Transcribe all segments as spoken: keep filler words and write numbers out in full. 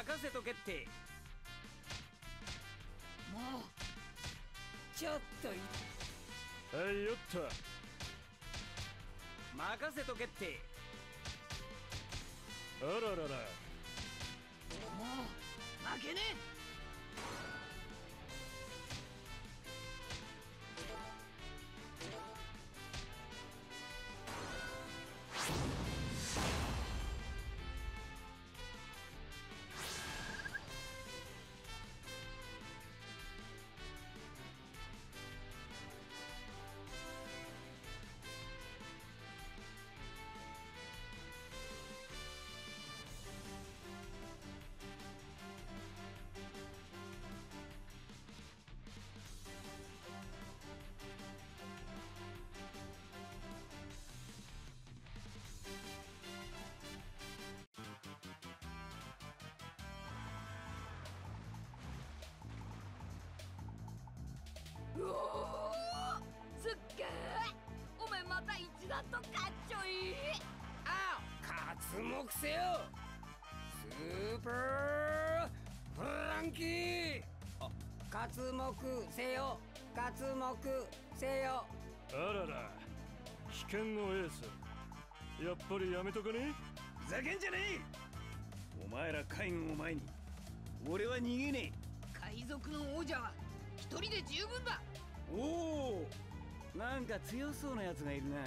任せとけって。 もうちょっといはいよっと。 任せとけって。 あららら。 もう負けねえ。うおー、すっげえ。おめえまた一段とかっちょいい。 ああ、活目せよスーパーフランキー。あ、活目せよ活目せよ。 あらら、危険のエース。やっぱりやめとかね。 ふざけんじゃねえ。お前ら海軍を前に俺は逃げねえ。海賊の王者は一人で十分だ。 おお、なんか強そうなやつがいるな。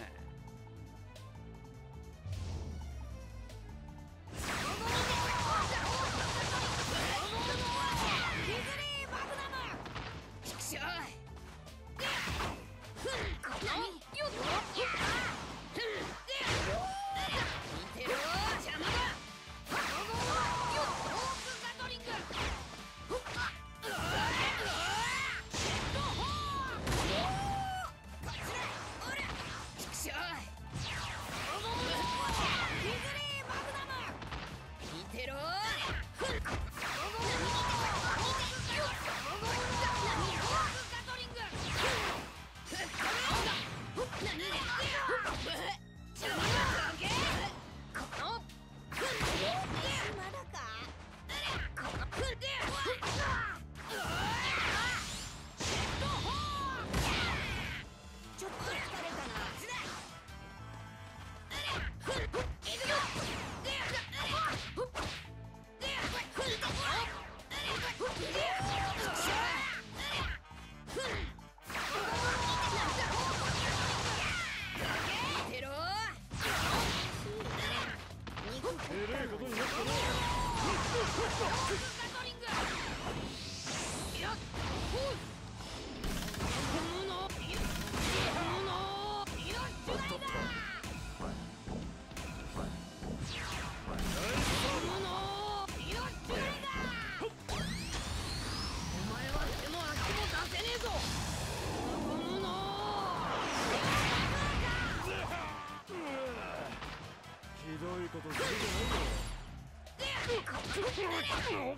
ひどいことするじゃないよ。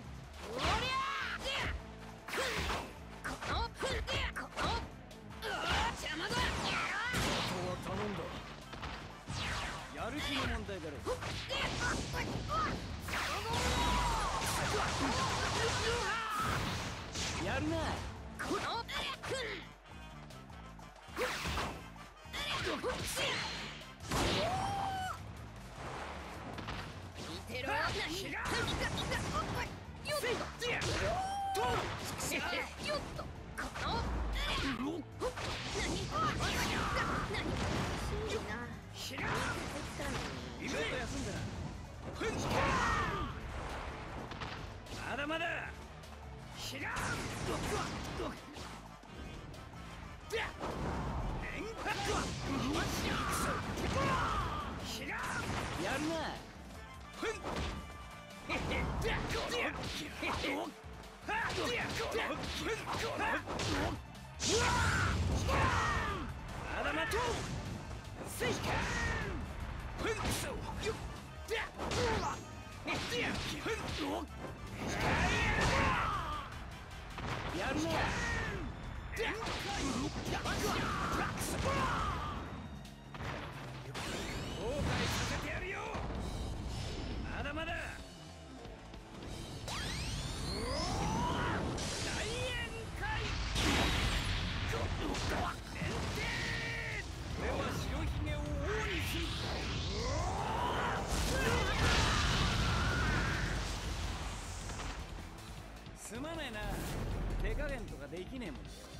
頼んだ。 やる気の問題だろ。やるな。 見てろ。よっと。 ちょっと休んでな。まだまだ。やるな。まだまとう。せいかふんそうよっやるな。後悔させてやるよ。まだまだ。 すまないな。手加減とかできねえもんだよ。